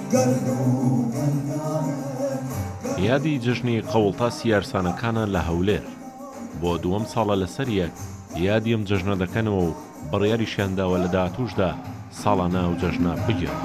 یادی جژنی قەوڵتاسی یارسانەکانە لە هەولێر بۆ دووەم ساڵە لەسەر یەک یادی ئەم جەژنە دەکەنەوە و بڕیاریشیان داوە لە داهاتووشدا ساڵانە ئەو جەژنە بگێن.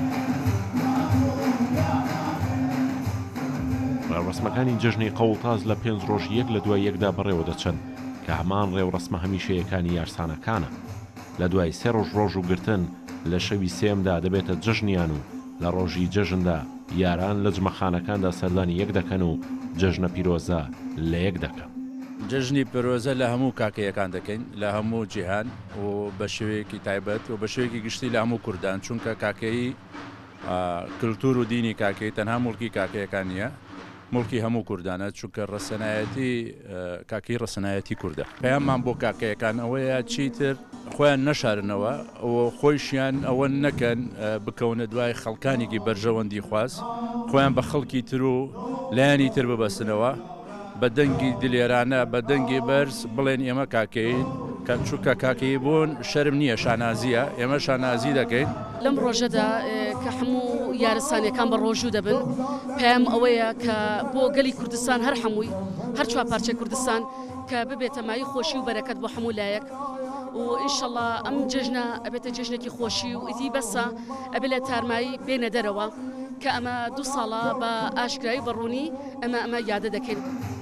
ڕێوڕەسمەکانی جەژنی قەوڵتاز لە 5 ڕۆژ یەک لە دوای یەکدا بەڕێوە دەچن کە هەمان ڕێوڕەسمە هەمیشەیەکانی یارسانەکانە. لە دوای 3 ڕۆژ ڕۆژ و گرتن لە شەوی سێمدا دەبێتە جەژنیان و لە ڕۆژی جەژندا یاران لە جمەخانەکاندا سەردانی یەک دەکەن و جەژنە پیرۆزە لە یەک دەکەن. جژنی پیرۆزە لە هەموو کاکەیەکان دەکەین لە هەموو جیهان و بە شێوەیەکی تایبەت و بە شێوەیەکی گشتی لە هەموو کوردان، چونکە کاکەی کللتور و دینی کاکەی تەنها مڵکی کاکەیەکان نییە، مڵکی هەموو کوردانە، چونکە ڕەسەنایەتی کاکەی ڕەسەنایەتی کووردە. پەیاممان بۆ کاکەیەکان ئەوەیە چیتر خۆیان نەشارنەوە ئەوە خۆیشیان ئەوە نەکەن بکەونە دوای خەڵکانێکی بەرژەوەندی خواست، خۆیان بە خەڵکی تر و لایانی تر ببەستنەوە، بە دەنگی دلێرانە بە دەنگی بەرز بڵێن ئێمە کاکەین، چونکە کاکەی بوون شەرم نییە، شانازیە، ئێمە شانازی دەکەین. لەم ڕۆژەدا کە هەموو یارستانیەکان بە ڕۆژوو دەبن، پێم ئەوەیە کە بۆ گەلی کوردستان هەر هەمووی هەر چوار پارچەی کوردستان کە ببێتە مای خۆشی و بەرەکەت بۆ هەموو لایەک و ئینشەڵڵا ئەم جەژنە ئەبێتە جەژنێکی خۆشی و ئیدی بەسە ئەبێ لە تارمایی بێنە دەرەوە کە ئەمە 2 ساڵە بە ئاشکرایی بەڕوونی ئەمە یادە دەکەین.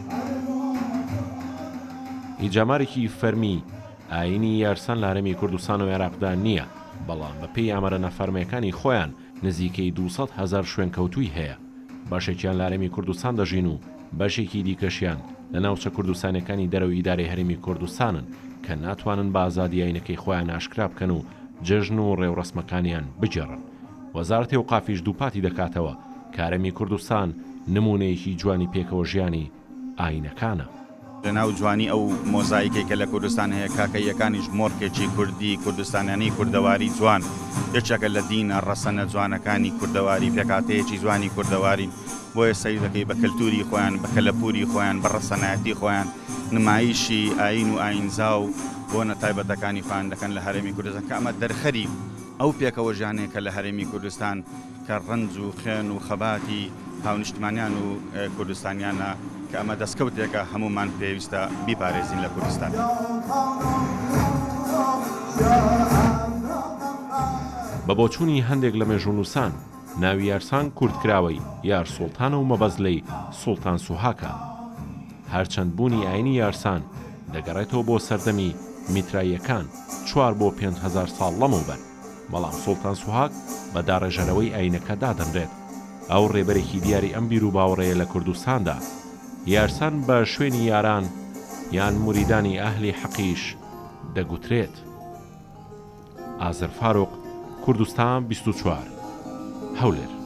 هیجامارێکی فەرمی ئاینی یارسان لە هەرێمی کوردستان و عێراقدا نییە، بەڵام بە پێی ئامارە نەفەرمیەکانی خۆیان نزیکەی 200,000 شوێن کەوتووی هەیە. باشێکیان لە هەرێمی کوردستان دەژین و باشێکی دیکەشیان لە ناوچە کوردستانەکانی دەرەوەی ئیدارەی هەرێمی کوردستانن کە ناتوانن بە ئازادی ئاینەکەی خۆیان ئاشکرا بکەن و جەژن و ڕێوڕەسمەکانیان بجێڕن. وەزارەتی ئەوقافیش دووپاتی دەکاتەوە کە هەرێمی کوردستان نمونەیەکی جوانی پێکەوە ژیانی ئاینەکانە. لەناو جوانی ئەو مۆزاییکێکە لە کوردستان هەیە کاکەیەکانیش مۆرکێکی کوردی کوردستانیانی کوردەواری جوان یەکێکە لە دینە ڕەسەنە جوانەکانی کوردەواری پێکاتەیەکی جوانی کوردەواری بۆیە سەیر دەکەی بە کەلتوری خۆیان بە کەلەپوری خۆیان بە ڕەسەنایەتی خۆیان نمایشی ئاین و ئاینزا و بۆنە تایبەتەکانی خۆیان دەکەن لە هەرێمی کوردستان کە ئەمە دەرخەری ئەو پێکەوە ژیانێکە لە هەرێمی کوردستان کە ڕەنج و خوێن و خەباتی هاونیشتمانیان و کوردستانیانە کە ئەمە دەستکەوتێکە هەمومان پێویستە بیپارێزین لە کوردستان. بە بۆچوونی هەندێک لە مێژوونووسان ناوی یارسان کوردکراوەی یار سوڵتانە و مەبەزلەی سوڵتان سوهاکە. هەرچەند بوونی ئاینی یارسان دەگەڕێتەوە بۆ سەردەمی میتراییەکان 4 بۆ 5,000 ساڵ لەمەوبەر، بەڵام سوڵتان سوهاک بە داڕێژەرەوەی ئاینەکە دادەنرێت. ئەو ڕێبەرێکی دیاری ئەم بیر و باوەڕەیە لە کوردستاندا. یارسان بە شوێنی یاران یان موریدانی ئەهلی حەقیش دەگوترێت. ئازر فاروق، کوردستان 24 هەولێر.